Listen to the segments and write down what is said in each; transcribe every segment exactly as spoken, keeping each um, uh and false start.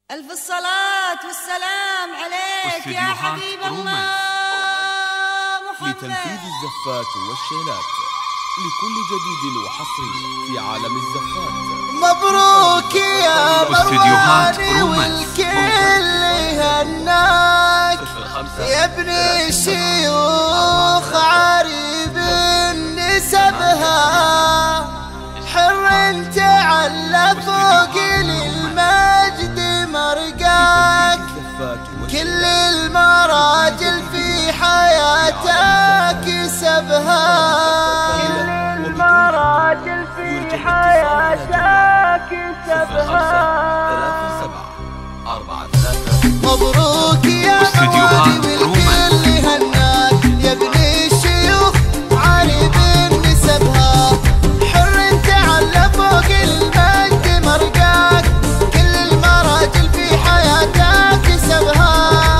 ألف الصلاة والسلام عليك يا حبيب الله محمد. لتنفيذ الزفات والشيلات لكل جديد وحصري في عالم الزفات. مبروك يا موالي والكل يهناك يا ابن الشيوخ عريب نسبها، حر تعلى فوق للمجد مرقاك، كل المراجل في حياتك سبها، كل المراجل في حياتك سبها. مبروك يا موالي والكل يهناك يا ابن الشيوخ عريب نسبها، حر تعلى فوق المجد مرقاك، كل المراجل في حياتك سبها،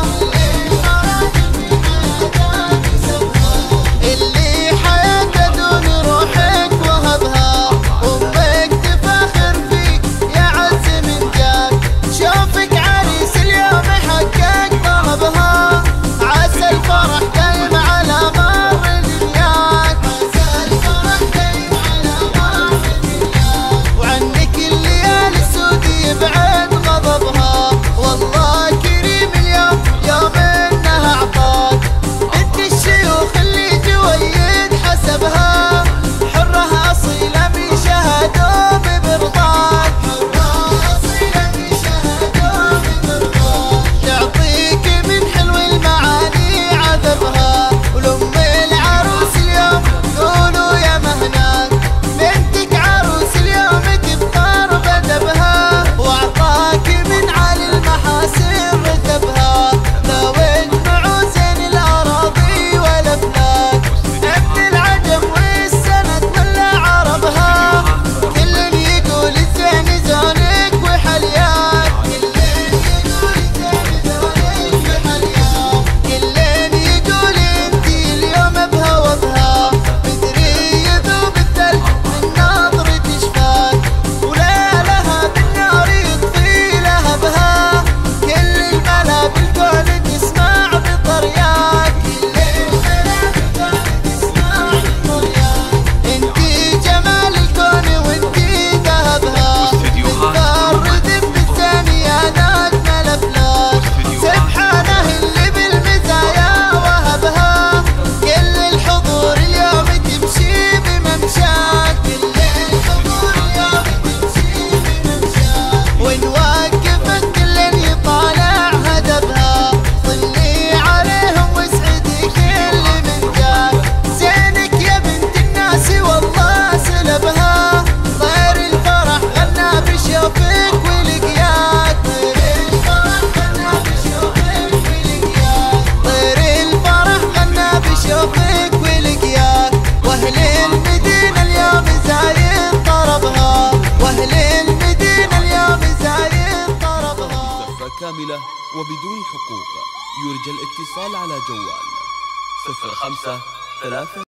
اللي حياته دون روحك وهبها، امك تفاخر فيك يا عز من جاك، شوفك عريس اليوم حقق طلبها، عسى الفرح دايم على مر دنياك، عسى الفرح دايم على مر دنياك، وعنك الليالي السود يبعد غضبها، والله كريم اليوم يوم انها اعطاك، بنت الشيوخ اللي جويد حسبها، حرها اصيله من شهدوا برضاك، حرها اصيله من شهدوا برضاك، تعطيك من حلو المعاني عذبها، ولام العروس اليوم قولوا يا مهناك، بنتك عروس اليوم تفطر بدبها، واعطاك من علي المحاسن رتبها، لو اجمعوا زين الاراضي والافلاك، ابن العجم والسند ولا عربها، كل يقول الزين زونك وحلياك، كل يقول الزين زونك وحلياك، كل يقول انتي اليوم بها وبها، بدري يذوب الثلج من نظرة شفاك، ولا لها بالنار يطفي لهبها، كل الملا بالكون تسمع بطرياك، كل الملا بالكون تسمع بطرياك، انتي جمال الكون وانتي ذهبها، متفرد بالثانية نجم الافلاك، سبحانه اللي بالمزايا وهبها، كل الحضور اليوم تمشي بممشاك، كل الحضور اليوم تمشي بممشاك، ونوقفك كل يطالع هدبها، صلي عليهم واسعدي كل من جاك، زينك يا بنت الناس والله سلبها، طير الفرح غنى بشوفك ولقياك، طير الفرح غنى بشوفك ولقياك، طير الفرح غنى بشوفك ولقياك، واهل المدينة اليوم زايد طربها، واهل المدينة اليوم زايد طربها. زفة كاملة وبدون حقوق. يرجى الاتصال على جوال صفر خمسة ثلاثة